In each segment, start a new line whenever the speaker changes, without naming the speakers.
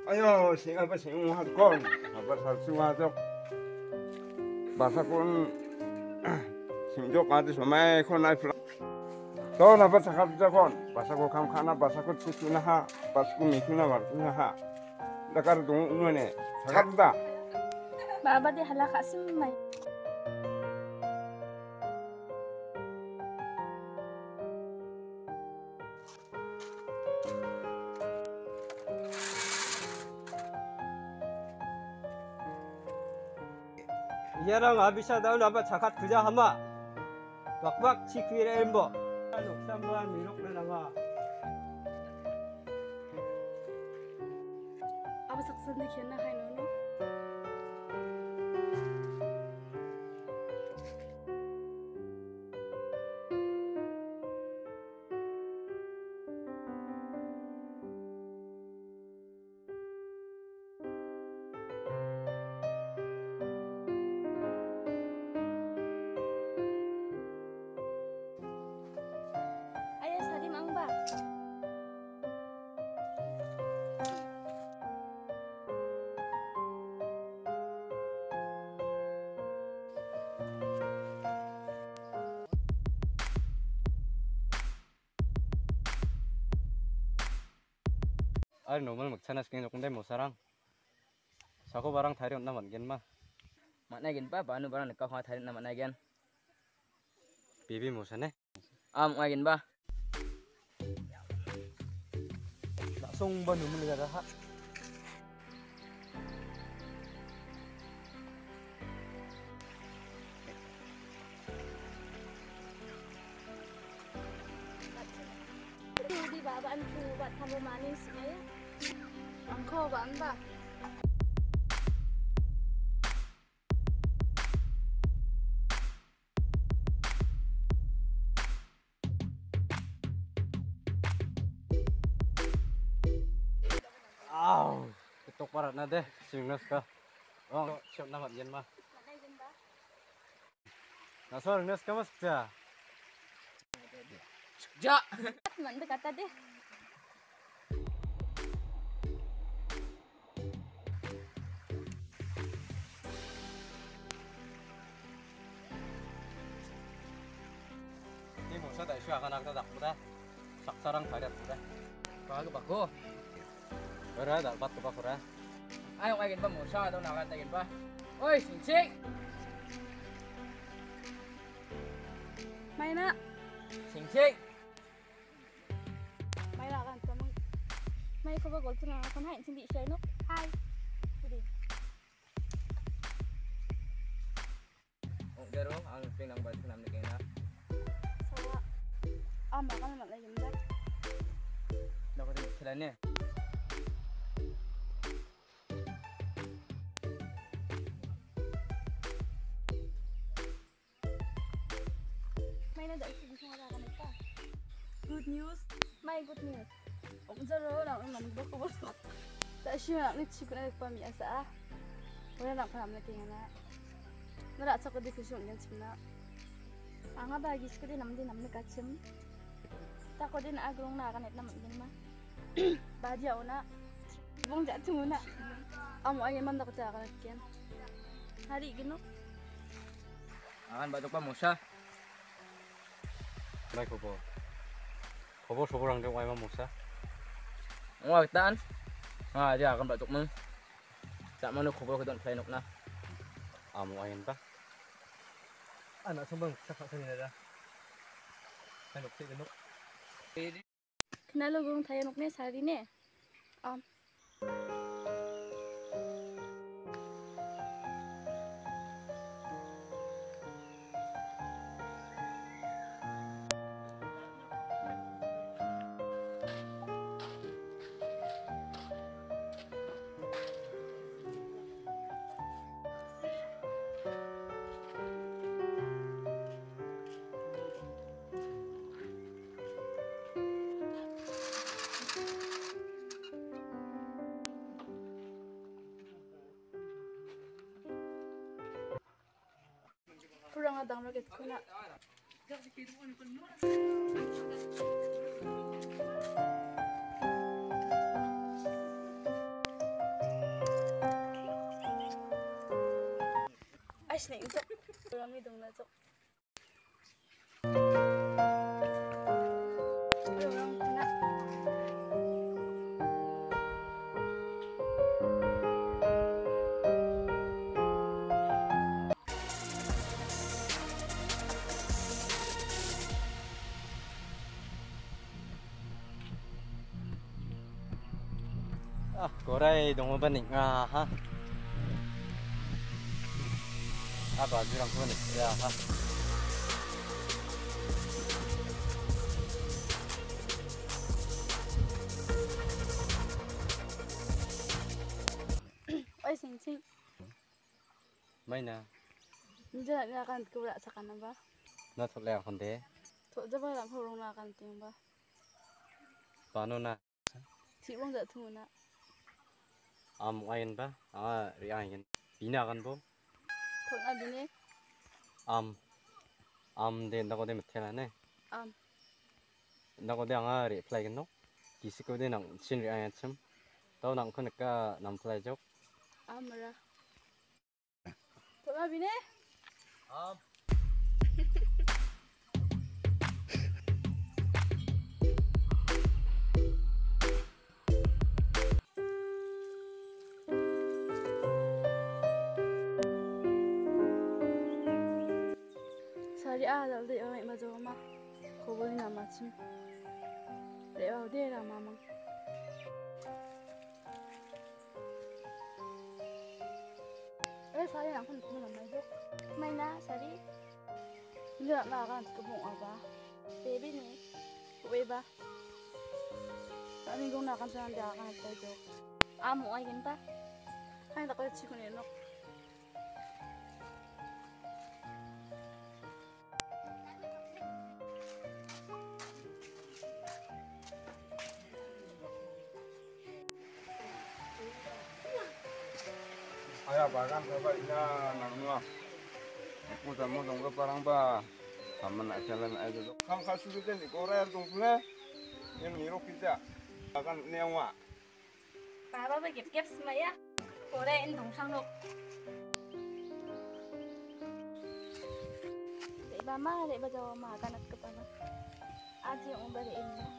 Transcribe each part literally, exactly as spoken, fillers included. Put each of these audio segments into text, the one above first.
Ayo, sing apa sing muhat kon, apa salsu masuk. Basa kon sing jok ati samai kon ai fla. To na ba sakap ja kon, basa ko kam khana basa ko chuna ha, bas ko mikuna war tuna ha. Dakar dung unone, sakap da.
Baba di halaka simay.
Yarang abisa daun apa cakat kerja hama. Wakbak cikir embo. Nuk sambuan milok na nama.
Aba saksan di kena hai nono. Ayah sadim ang ba?
Ari normal magchana skin nokundai mosarang. Sako barang thari onna mangen ma.
Mana gen pa banu barang nekau kau tarik nama nagen.
Bibi mosane.
Am ngagen ba.
Langsung ba numul gara ha.
Di baba an ku buat kamu manis ya. Angko ba anda?
Aw, ketok parat na deh, singnas ka. Oh, siap na mangen ma. Nasor nes ka mas ja.
Ja.
Manda kata deh.
Ni mosa dai syu akan akta dak muda. Saksarang thariat muda.
Bago bago.
Ora dak bat ka pura.
Ayo ngagen ba musa atau nawan ngagen ba. Oi, sing
May na.
sing sing.
May na kan tamang. May ko ba gol na kan hai sindi siya no. Hai. Pudi.
Oh, garo ang pinang balik nam ni kena.
Sawa. Ah, makan naman lagi manda.
Dapat din sila ni.
May na dahil sige siya nga ka. Good news. May good news. Om zaro lang ang namdo ko ba. Sa siya nak nit ko na pamiasa ah. Wala na pa namna kaya na. Nara sa ko diskusyon yan sina. Ang nga bagis ko din namdi namna kachim. Ta ko din agrong na kanit naman din ma. Badya una. Bong jati muna. Amo ay man ko ta kanit ken. Hari gino.
Akan batok pa musa.
Lai ko po. Kobo soborang de wai ma mosa.
Ngwa taan. Ah, dia akan batok meng. Sak manu khobol kedon sai nok na.
Amo ayen ba. Anak sumbang sakak sini dah. Kanok ti kanok.
Kenalo gong tayo nukne sari ne. Um. Kurang adang raket ko na. Ay, snake jok. Kami dong na jok. Ayo orang kena.
Ah, koray dong ba ning nga ha? Ah, baju랑 그거는 야 ha.
Ay, sing sing.
May na.
Hindi na nakan ko wala sa kanan ba?
Na thole ang honde.
To jaba lang ko rong nakan ting ba?
Paano na?
Ti wong da tu na.
Am ayin ba? Ah, riayin. Binakan bo.
To na bine.
Am. Am de nako de metelane.
Am.
Nako de anga reply 겠노? Kisiko de nang sin riayin chim. Tao nang konika nam play jok.
Amra. To na bine.
Am.
Sari a dal de mai ma jo ma. Ko boli na ma chim. Re au de ra ma mang. Eh, sari ang kun kun mai jo. Mai na sari. Hindi na nakan ko mong aba. Baby ni. Uwe ba? Kami gong nakan sa nanda akan at jo. Amo ay gin pa. Hay ta ko chi kun no.
Ayah bahkan sahabatnya nangua. Aku sama dong ke parang ba. Sama nak jalan aja tuh. Kang kasu kita di Korea dong pula. Yang mirok kita. Akan nyawa.
Baba ba gip gip smaya. Kore in dong sang lok. Dei ba ma dei ba jawa ma kanat ka pa ba. Aji yung ba in na.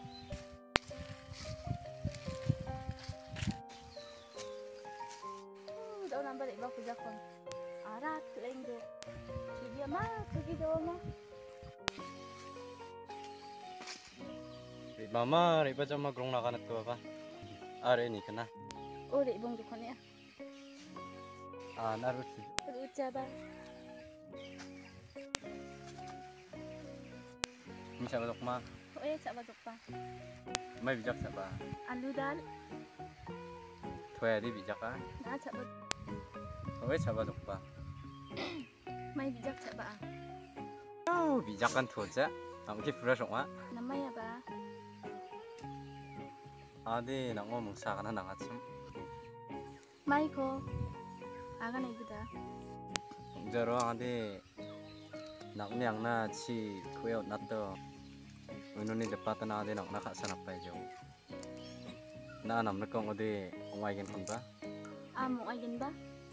Daw nang ba dei ba puja kon. Arat lain do. Sige ma, sige daw ma.
Mama, riba jama grong nakanat ko ba? Are ni kana.
Oh, dei bong dukon ya.
Ah, naru si.
Lucha ba.
Mi sa balok ma.
Eh, sa ba duk pa.
May bijak sa ba?
Alu dal.
Thoya di bijak ka.
Na sa ba.
Oy sa balok ba?
May bijak sa ba.
Oh, bijak kan thoja. Am ki pura song wa.
Namaya ba.
Ade nang mo sa kana nang achim.
Mai ko. Aga na iguda.
Jaro ade nang nyang na chi kuyo nato. Unoni depat na ade nang nakasa na pa jo. Na nam na kong ade ongay gen kon ba?
Amo ayin ba?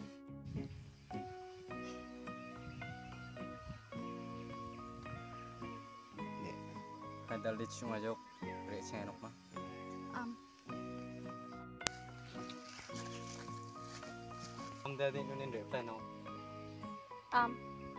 Hay dal di chung ajok re chenok ma.
Am.
Ang dadi nunin reply no.
Am.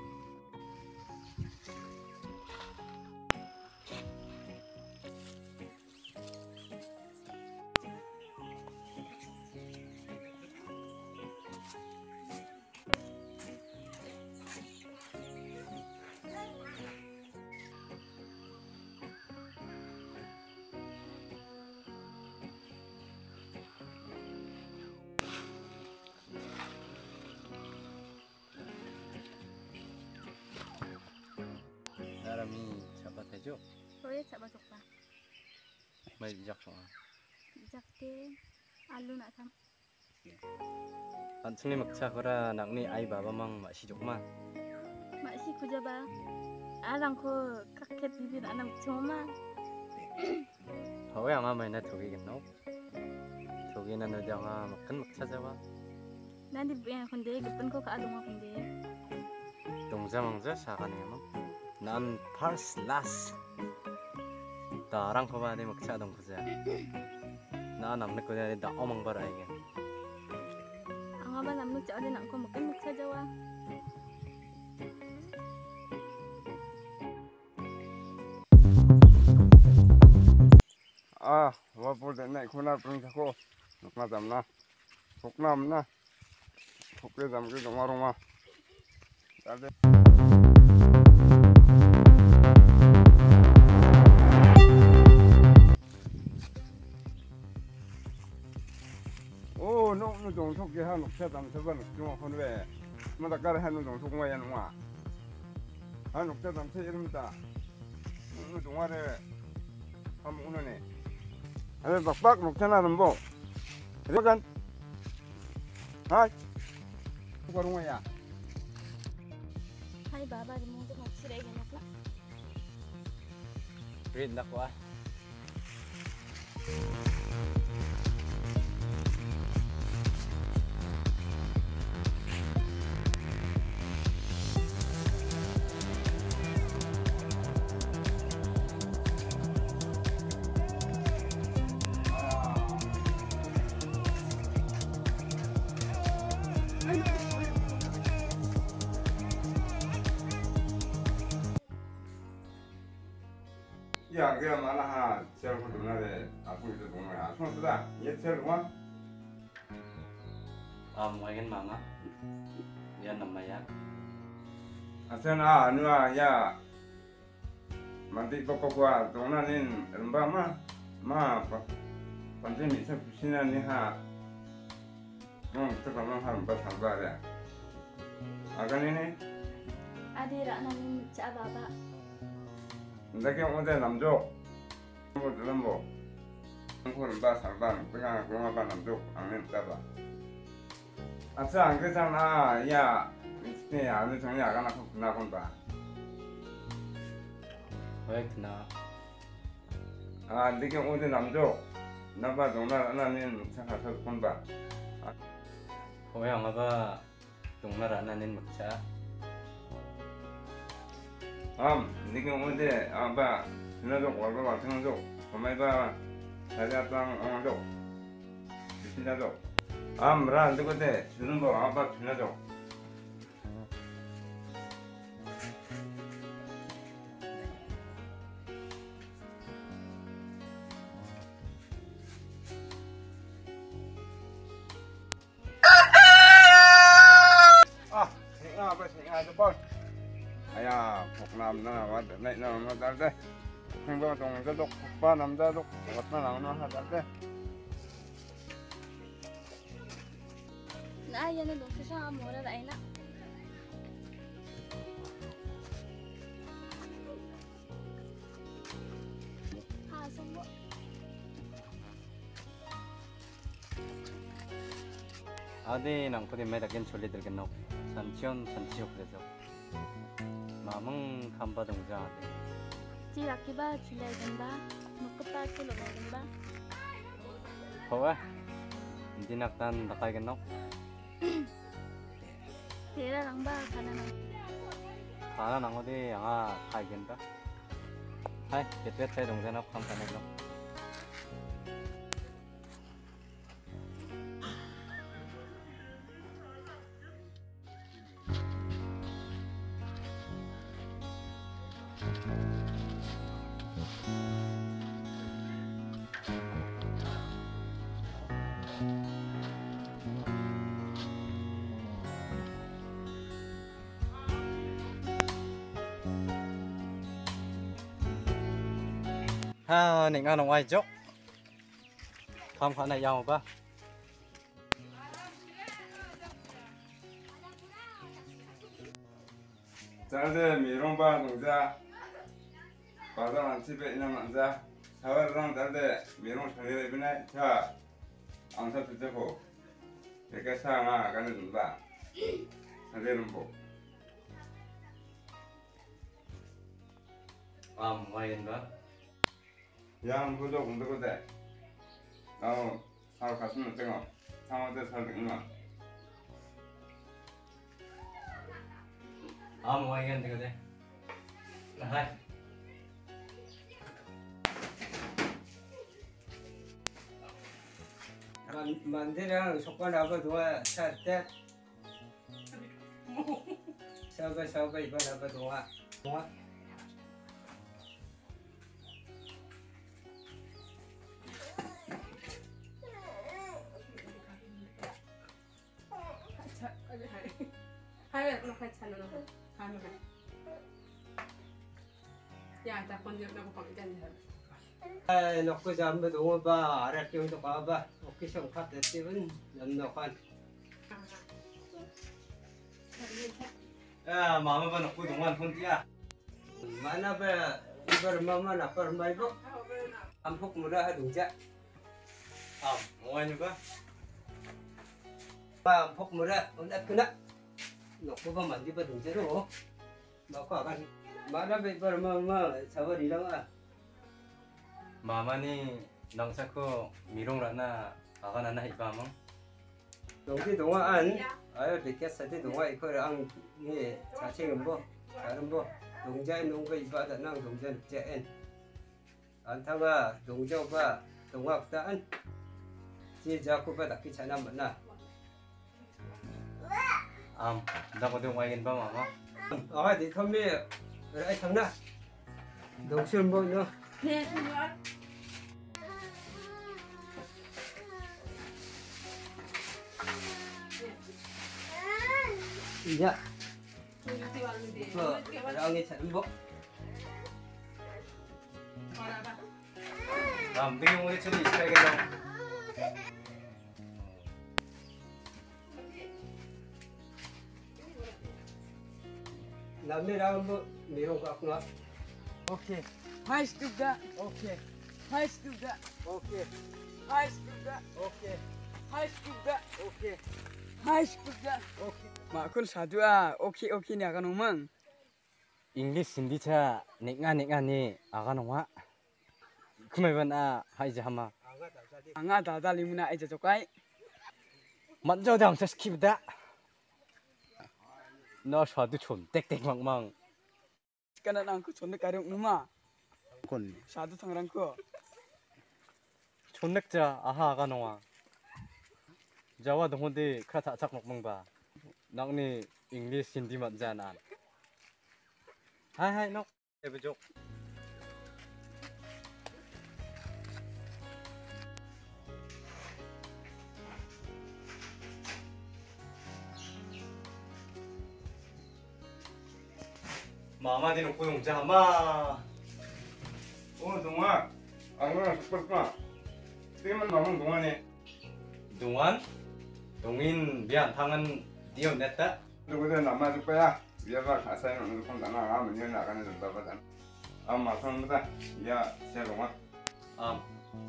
Narami sabat ajo.
Koye sa ba duk pa.
May bijak song.
Bijak te. Alu na sam.
Antsuni makcha kora nakni ai baba mang ma si jok ma.
Masih kuja ba. Alang ko kaket bibir anam cuma.
Hawe anga may na thogi gen no. Thogi na no janga makan makcha jawa.
Nanti bu yang konde, gepen ko ka alung konde.
동자 망자 사가니 뭐. 난 first last. 나랑 거봐야 돼 먹자 동자. 나 남는 거야 나 어망 봐라 이게.
Ang nga ba namin sa rin ako magkamag sa jawa.
아, 와볼 때네 코나 빙사고 녹나 잡나 복남나 복게 담게 동아로마 잘돼 오 녹는 동속게 한 녹차 담서번 좀 혼외 뭐다 까라 하는 동속 뭐야 농아 아 녹차 담서 이름다 녹는 동아래 한번 오늘네 Ada bakbak nukcana rembo. Itu kan? Hai. Buka rumah ya.
Hay baba, di mo ito magsiray ganap lang.
Read na ko ah.
Ya, kaya mana ha, cel ko duna de, aku itu duna ya. Semua sudah, ya cel rumah.
Ah, mungkin mama. Ya namanya.
Asan ah, anu ah ya. Mati pokok gua duna nin remba ma, ma apa? Pantai ni saya pusina ni ha. Hmm, kita kalau ha remba sambar ya. Akan ini,
Adira namin sa baba.
ndake onde namjo. Mo lembo. Ko remba sambar, pengang rumah ba namjo, angin taba. Asan kita na ya. Ini ya, ini 정리 안 하고 나 본다.
왜 그나?
아, 니게 어디 남조? 나봐 동나 나는 차가서 본다.
왜 영화가 동나라 나는 먹자.
암, 니게 어디 아봐. 지나도 걸고 같은 거. 엄마가 자자 땅 어도. 지나도. 암, 라 누구데? 주는 거 아봐 지나도. apa sih ada bos ayah poknam na wat naik na madal deh hingga tong jadok pa nam jadok wat na lang na hadal deh
Naaya na doon sa siya amora na ay na. Hasong mo.
아디 낭포디 매다겐 졸리들겠노. 산치온 산치오 그래서 마멍 감바 동자하대.
Si Rocky ba, sila ganda. Magkapag sila na ganda.
허와 hindi naktan nakaigenno.
Tira lang ba, kana na.
가나 낭어디 양아 가이겐다. 하이 getwet saya 동자나 캄파네노. ha nịnh ăn ngoài chỗ không phải này giàu ba
잘돼 미롱바 동자 바다란 집에 있는 남자 사월랑 잘돼 미롱 전에 입네 자 안사 두제고 이렇게 상아 가는 준다 사대는 뭐
à ngoài đó
양 부족 공부고대 나 사러 갔으면 어때가 상어대 살 있나
아, 뭐 이건 되거든. 하이.
만디랑 속관하고 동아 살때 사바 사바 이번 하고 동아 동아
hai bạn nó phải chăn nó hai mươi bạn dạ ta con việc nó có khoảng chân rồi
아 놓고 잠도 동아 봐 아랫경도 가봐 오케이 좀 카드 띄운 연노관
야, 마마 봐 놓고 동안 혼띠야.
mana ba ibar mama na par mai bo ampuk mura dungja
아, 뭐 하는 거야?
ba ampuk mura undat kena 놓고 봐 만디 봐 dungja로 놓고 akan mana ba ibar mama sabar ilang ah
마마니 낭사코 미롱라나 아가나나 이바망.
동기 동안 아유 되게 사대 동아 이거 랑 예, 자체는 뭐 다른 뭐 동자의 농가 이바다 낭 동자 제엔 안타가 동자가 동학단 지자쿠바 다키 차나 만나
아, 나 거기 와이겐 봐 마마.
아, 네 컴비 그래 장나 동sun 뭐 너.
nè không nói
야,
tôi đi vào đi để
그
cái bắt
랑이 차는 뭐
vào là bạn
나 무등이 오늘 처리 있어야겠다.
남이랑 뭐 미용 갖고 와.
오케이. 하이스투가 오케이. 하이스투가 오케이. 하이스투가 오케이. 하이스투가 오케이. 하이스투가 오케이. 마kun 사두아 오케이 오케이 냐 가노만.
잉글리시 힌디차 닉가 닉가니 아가노와. 그메반아 하이지 하마.
anga dada limuna ai jokai.
먼저 당차 스킵다. 너 사두 좀 땡땡 망망.
Kana nangku sonde karung numa.
건
Sadu tangrangku.
촌넥자 아하 아가노와. 자와 동혼데 크라타 착 먹먹바. 낭니 잉글리시 힌디 맞잖아. 하이 하이 너. 해보죠. 마마디 놓고 용자 마.
오늘 동아 아무나 죽었구나. 때문 남은 동안에
동안 동인 미안 당은 띄어냈다.
누구든 남아줄 거야. 위아가 가사에 오늘 폰 나가 문제 나가는 정도 보다. 아 마선보다 야 새로마.
아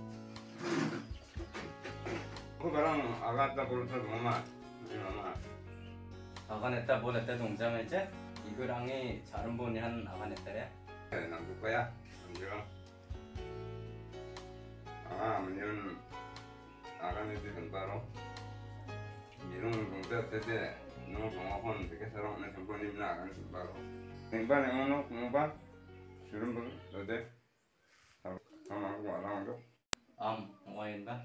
그거랑 아가다 볼터 동마. 동마.
아가냈다 보냈다 동장을 이제 이거랑이 자른 분이 한 아가냈다래.
남줄 거야. 문제가. 아 문제는 아가네들 전바로 미롱 동자 때때 너무 동화권 되게 새로운 전번이나 아가네 전바로. 땡반에 오늘 공부 주름 분 어때? 아마고 알아오죠?
암 와인다.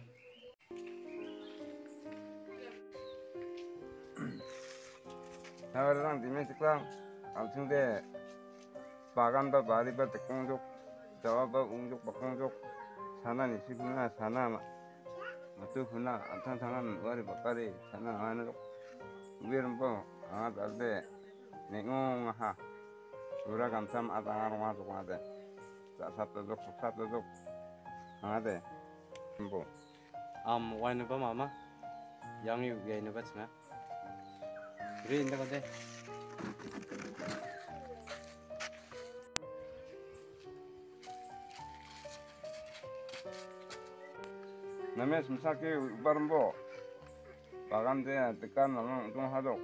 나가랑 디메 직랑 아무튼데 바간바 바리바 tekongjuk jawaba unjuk bakongjuk sana ni siguna sana matu huna antan sangan wari bakari sana anu wirmbo ah dalde nengong ha ura gamsam atangar wa tukade sa satu dok satu dok ade mbo
암 와인은 봐 마마. 양이 위에 있는 거 치나? 그래 있는 건데.
namanya semsake barmbo bagande tekan namang untung hadok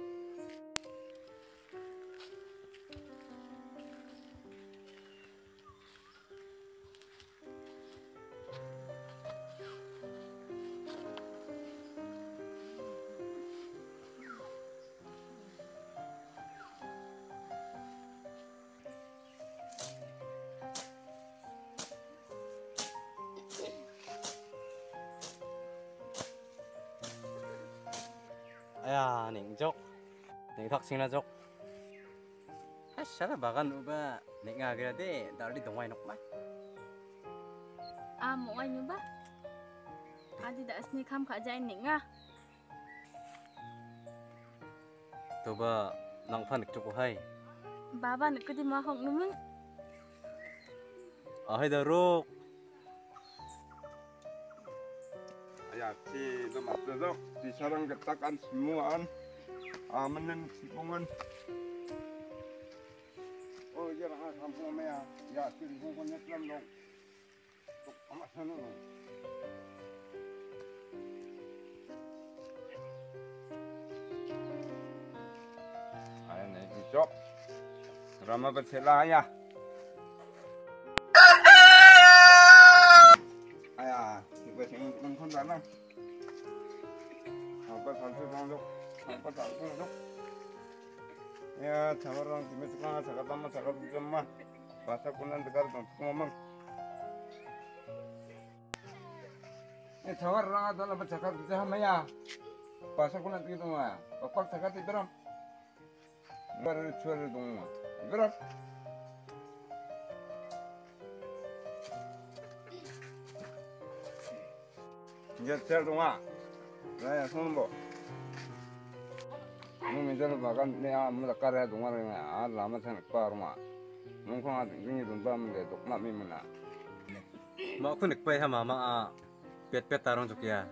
Aya, ning jok. Ning thak sing na jok. Ah, shala bagan uba ning agra de dali dongwai nok ma.
À một anh ba. Adi đã sneak ham khá dạy nịnh à.
To ba nang phan nik chuk hai.
Baba nak kedi mahok numun.
Ah, da ro.
야, 지도 맞춰서 이 사람 딱한 스무한 아무는 시공은 어 이제랑 한 삼포매야 야 그리고 그건 했던 너 아마 서는 아니 이쪽 드라마 버텔라야 아야 이거 지금 건다나 apa salsu dong apa salsu dong ya camarang di mesra jaga tama jaga jemma bahasa kunan tegar dong ngomong ya camarang adalah jaga jemma ya bahasa kunan gitu mah bapak jaga di beram baru jual dong beram 이제 잘 동아 나야 손은 뭐 놈이 저를 막안 내가 아무나 깔아야 동아를 아 라마산 까르마 놈콩아 등등이 돈 받는데 독남이면나
Ma ku nik pai hama ma a pet pet tarong jokya.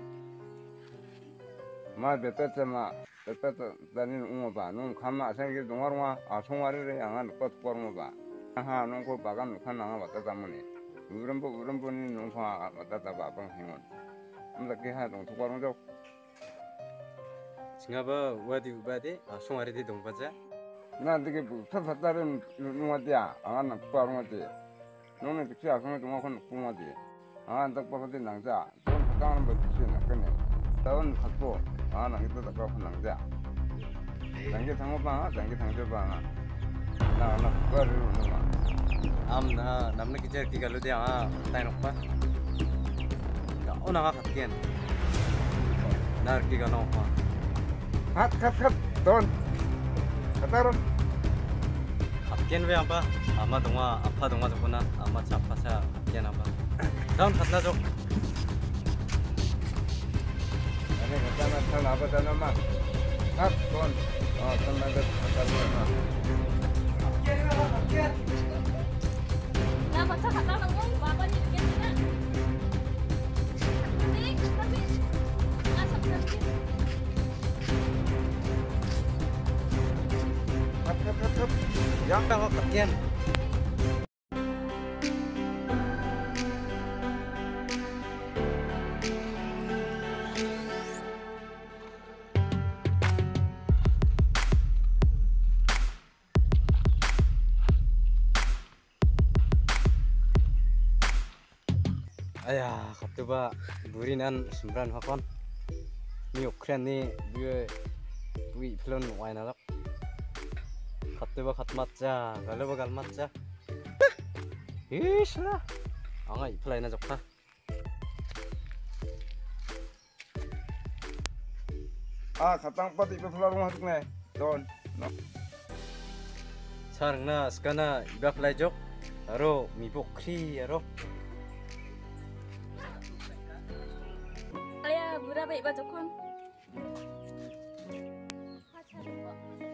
마 베트마 베트 다니는 웅어봐 놈 감마 생기 동아르마 아 송아리를 양한 것 거르마 하 놈고 바간 녹한 나가 왔다 담으니 우름보 우름보니 놈콩아 왔다 담아 방 행원 음다게 하동 독과롱적
Singa ba wadi uba de a songari de dong baja.
나 되게 부탁다른 놈한테야 안 거르마지 너는 그치 아성에 동아건 구마지 아 딱박한테 낭자 돈 까는 거 비치나 그네 다운 갖고 아 낭기도 딱박한 낭자 낭기 상호방 낭기 상조방 나나 그거를 놓아
Am na namna kijar ki galu de a tai nok pa. Ga ona ga khatken. Nar ki ga no pa.
핫핫핫 돈 갖다로
Khatken we amba ama donga apa donga jokona ama chapa sa khatken amba. Daun khatna jok.
아니 괜찮아 잘 나보다는 막핫돈어 끝나서 갖다로
Nah, baca kata nunggu baba ni dikit na. Dik, tapi asap sedikit.
핫핫핫
Yang ta khatken. Aya, kaptu ba burinan sembilan hakon. Ni ukren ni buye bui plon waina lak. Kaptu ba khat matja, galo ba gal matja. Ish lah. Anga iplai na jokha.
아 가땅 빠도 이거 플라롱 하득네 돈
Sarangna skana iba plai jok. Aro mi bokri aro.
Ayah, berapa iba jokon? Hacha